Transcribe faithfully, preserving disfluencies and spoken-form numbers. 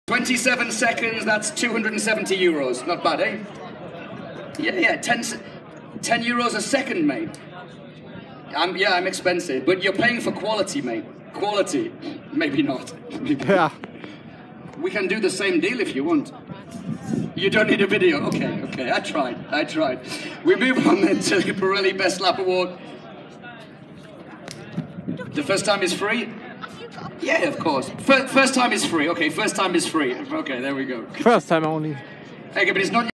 twenty-seven seconds, that's two hundred seventy euros. Not bad, eh? Yeah, yeah, ten, ten euros a second, mate. I'm, yeah, I'm expensive, but you're paying for quality, mate. Quality. Maybe not. Maybe. Yeah. We can do the same deal if you want. You don't need a video. Okay, okay, I tried, I tried. We move on then to the Pirelli Best Lap Award. The first time is free? Yeah, of course. First, first time is free. Okay, first time is free. Okay, there we go. First time only. Okay, but it's not